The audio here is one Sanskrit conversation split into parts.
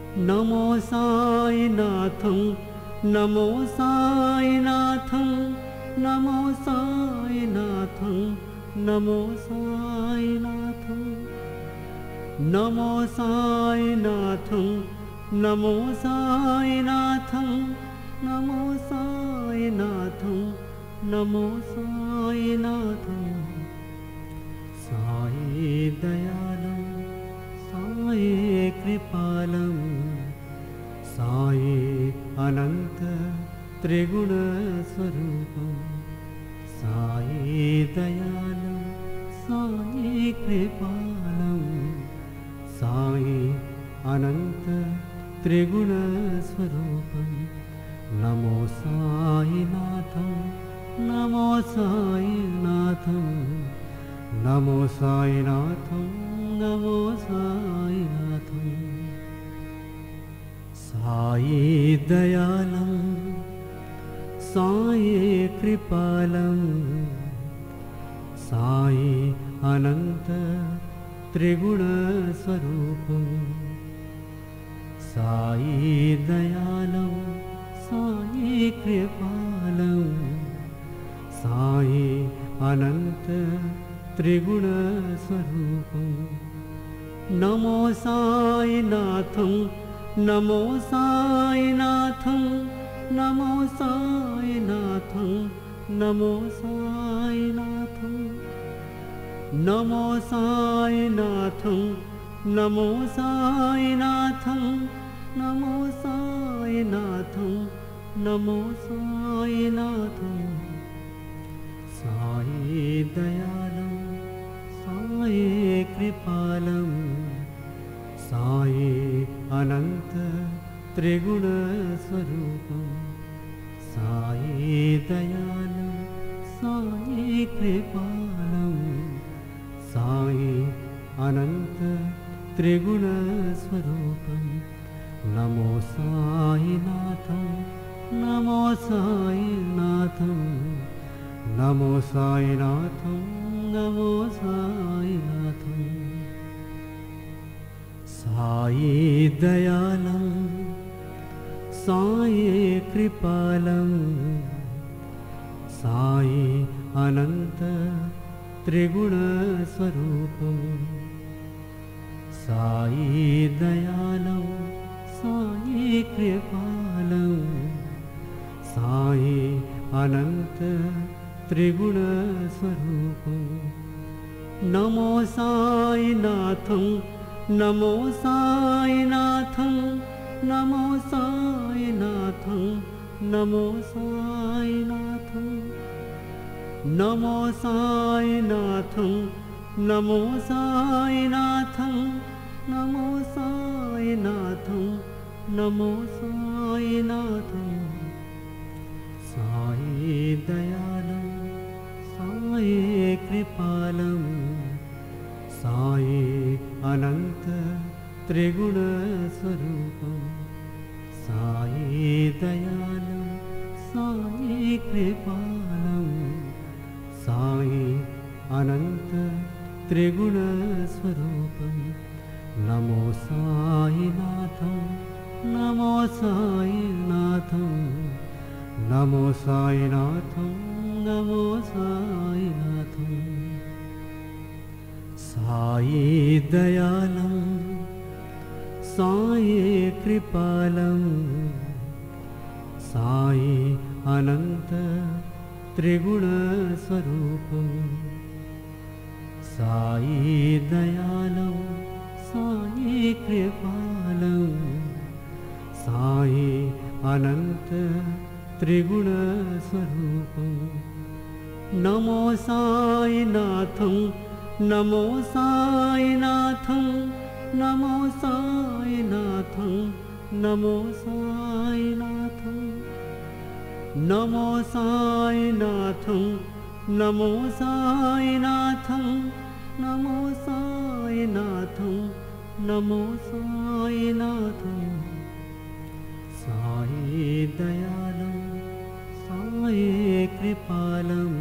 नमो साईनाथं नमो साईनाथं नमो साईनाथं नमो साईनाथं नमो साईनाथं नमो साईनाथं नमो साईनाथं नमो साईनाथं साई दयालं साई कृपालं साई अनंत त्रिगुण स्वरूपं साई दयालं साई कृपालं साई अनंत त्रिगुण स्वरूपं नमो साईनाथं नमो साईनाथं नमो साईनाथं नमो साईनाथं साई दयालं साई कृपालं साई अनंत त्रिगुण स्वरूपं साई दयालं साई कृपालं साई अनंत त्रिगुण स्वरूपं नमो साईनाथं नमो साईनाथं नमो साईनाथं नमो साईनाथं नमो साईनाथं नमो साईनाथं नमो साईनाथं नमो साईनाथं साई दयालं साई कृपालं साई अनंत त्रिगुण स्वरूपं साई दयालं साई कृपालं साई अनंत त्रिगुण स्वरूपं नमो साईनाथं नमो साईनाथं नमो साईनाथं नमो साईनाथं साई दयालं साई कृपालं साई अनंत त्रिगुण स्वरूपं साई दयालं साई कृपालं साई अनंत त्रिगुण स्वरूपं नमो साईनाथं नमो साईनाथं नमो साईनाथं नमो साईनाथं नमो साईनाथं नमो साईनाथं नमो साईनाथं नमो साईनाथं साई दयालं साई कृपालं साई अनंत त्रिगुण स्वरूपं साई दयालं साई कृपालं साई अनंत त्रिगुण स्वरूपं नमो साईनाथं नमो साईनाथं नमो साईनाथं नमो साईनाथं साई दयालं साई कृपालं साई अनंत त्रिगुण स्वरूपं साई दयालं साई कृपालं साई अनंत त्रिगुण स्वरूपं नमो साईनाथं नमो साईनाथं नमो साईनाथं नमो साईनाथं नमो साईनाथं नमो साईनाथं नमो साईनाथं नमो साईनाथं साई दयालं साई कृपालं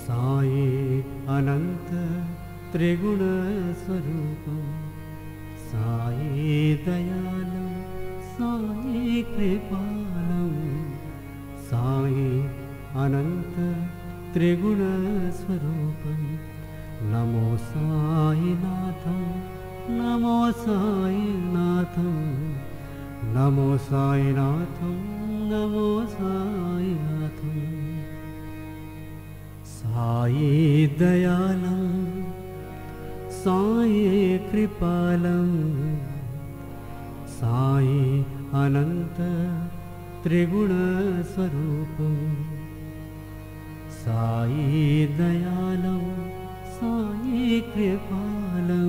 साई अनंत त्रिगुण स्वरूपं साई दयालं साई कृपालं साई अनंत त्रिगुणस्वरूपं नमो साईनाथं नमो साईनाथं नमो साईनाथं नमो साईनाथं साई दयालं साई कृपालं साई अनंत त्रिगुणस्वरूपं साई दयालं साई कृपालं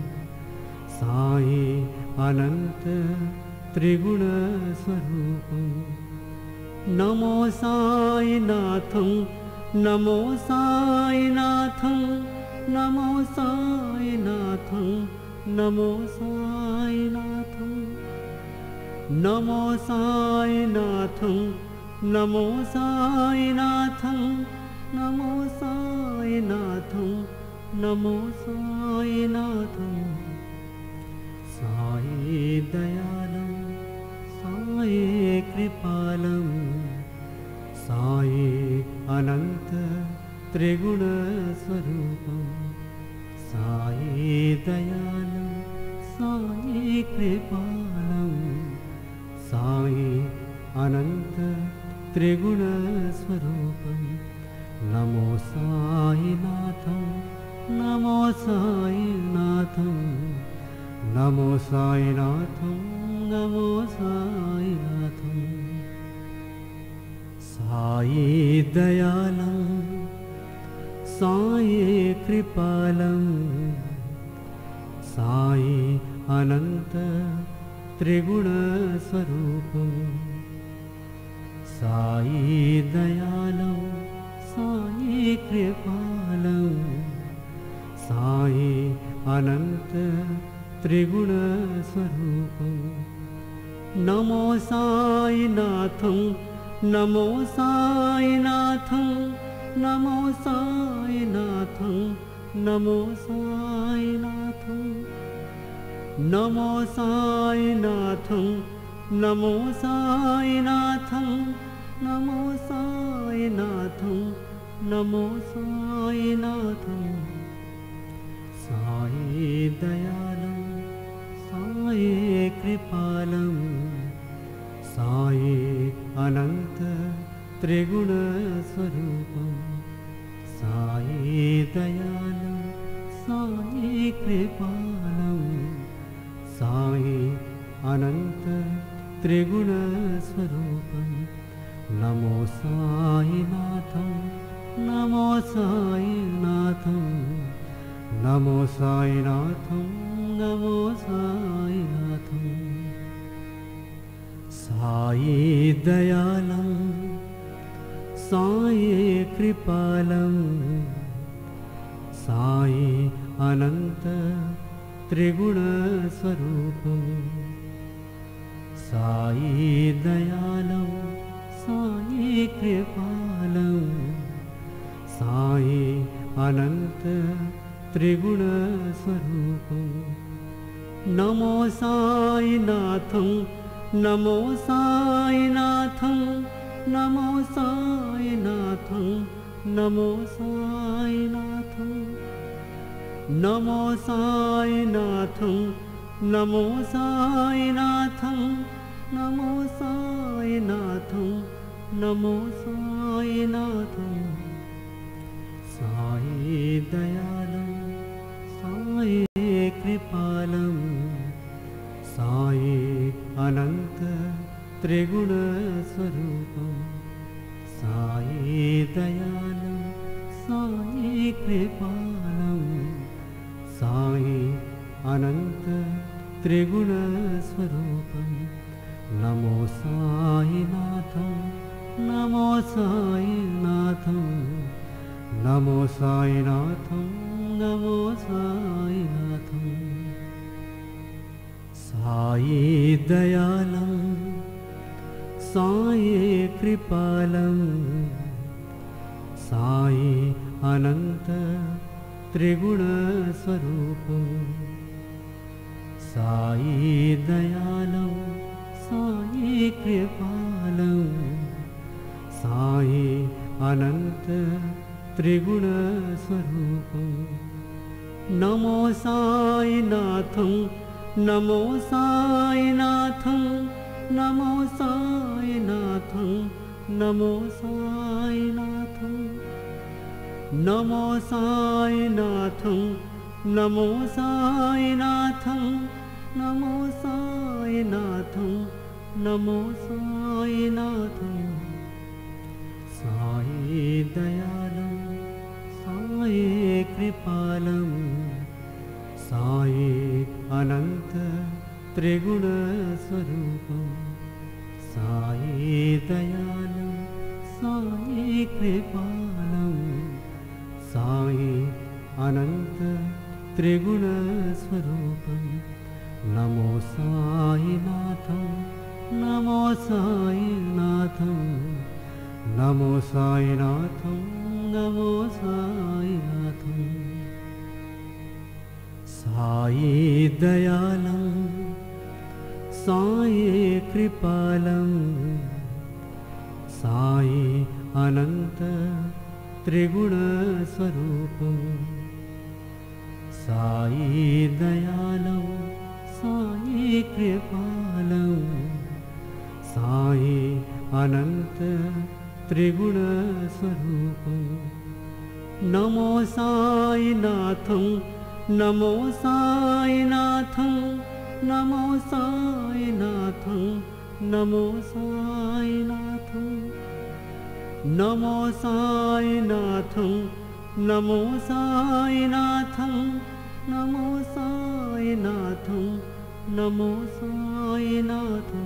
साई अनंत त्रिगुणस्वरूपं नमो साईनाथं नमो साईनाथं नमो साईनाथं नमो साईनाथं नमो साईनाथं नमो साईनाथं नमो साईनाथं नमो साईनाथं साई दयालं साई कृपालं साई अनंत त्रिगुणस्वरूपं साई दयालं साई कृपालं साई अनंत त्रिगुणस्वरूपं नमो साईनाथं नमो साईनाथं नमो साईनाथं नमो साईनाथं साई दयालं साई कृपालं साई अनंत त्रिगुणस्वरूपं साई दयालं साई कृपालं साई अनंत त्रिगुणस्वरूपं नमो साईनाथं नमो साईनाथं नमो साईनाथं नमो साईनाथं नमो साईनाथं नमो साईनाथं नमो साईनाथं नमो साईनाथं साई दयालं साई कृपालं साई अनंत त्रिगुणस्वरूपं साई दयालं साई कृपालं साई अनंत त्रिगुणस्वरूपं नमो साईनाथं नमो साईनाथं नमो साईनाथं नमो साईनाथं साई दयालं साई कृपालं साई अनंत त्रिगुणस्वरूपं साई दयालं साई कृपालं साई अनंत त्रिगुणस्वरूपं नमो साईनाथं नमो साईनाथं नमो साईनाथं नमो साईनाथं नमो साईनाथं नमो साईनाथं नमो साईनाथं नमो साईनाथं साई दयालं साई कृपालं साई अनंत त्रिगुणस्वरूपं साई दयालं साई कृपालं साई अनंत त्रिगुणस्वरूपं नमो साईनाथं नमो साईनाथं नमो साईनाथं नमो साईनाथं साई दयालं साई कृपालं साई अनंत त्रिगुणस्वरूपं साई दयालं साई कृपालं साई अनंत त्रिगुण स्वरूपं नमो साई नाथं नमो साई नाथं नमो साई नाथं नमो साई नाथं नमो साई नाथं नमो साई नाथं नमो साई नाथं नमो साई नाथं साई दयालं साई कृपालं साई अनंत त्रिगुण स्वरूपं साई दयालं साई कृपालं साई अनंत त्रिगुण स्वरूपं नमो साई नाथं नमो साई नाथं नमो साई नाथं नमो साई नाथं साई दयालं साई कृपालं साई अनंत त्रिगुण स्वरूपं साई दयालं साई कृपालं साई अनंत त्रिगुण स्वरूपं नमो साई नाथं नमो साई नाथं नमो साई नाथं नमो साई नाथं नमो साई नाथं नमो साई नाथं नमो साई नाथं नमो साई नाथं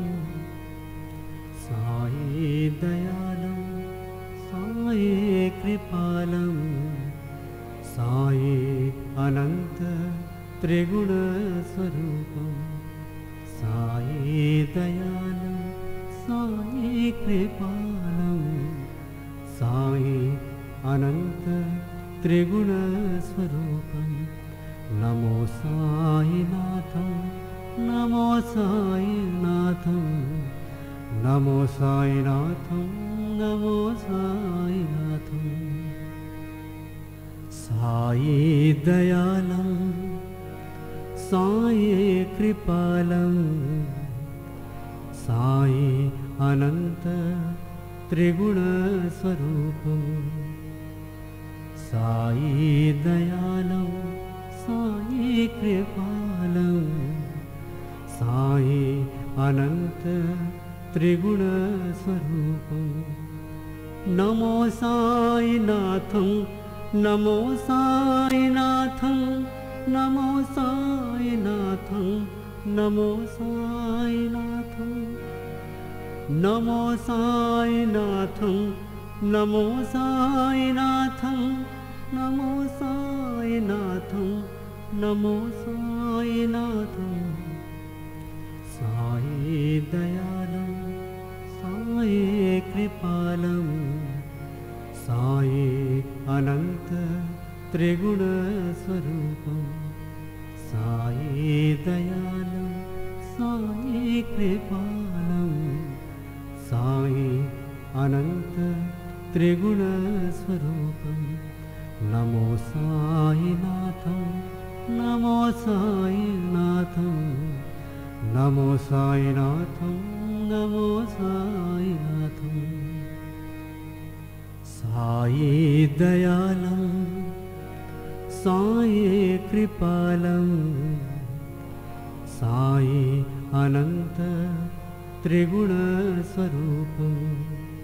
साई दयालं साई कृपालं साई अनंत त्रिगुण स्वरूपं साई दयालं साई कृपालं साई अनंत त्रिगुण स्वरूपं नमो साई नाथं नमो साई नाथं नमो साई नाथं नमो साई नाथं साई दयालं साई कृपालं साई अनंत त्रिगुण स्वरूपं साई दयालं साई कृपालं साई अनंत त्रिगुण स्वरूपं नमो साई नाथं नमो साई नाथं नमो साई नाथं नमो साई नाथं नमो साई नाथं नमो साई नाथं नमो साई नाथं नमो साई नाथं साई दयालं साई कृपालं साई अनंत त्रिगुण स्वरूपं साई दयालं साई कृपालं साई अनंत त्रिगुण स्वरूपं नमो साई नाथं नमो साई नाथं नमो साई नाथं नमो साई नाथं साई दयालं साई कृपालं साई अनंत त्रिगुण स्वरूपं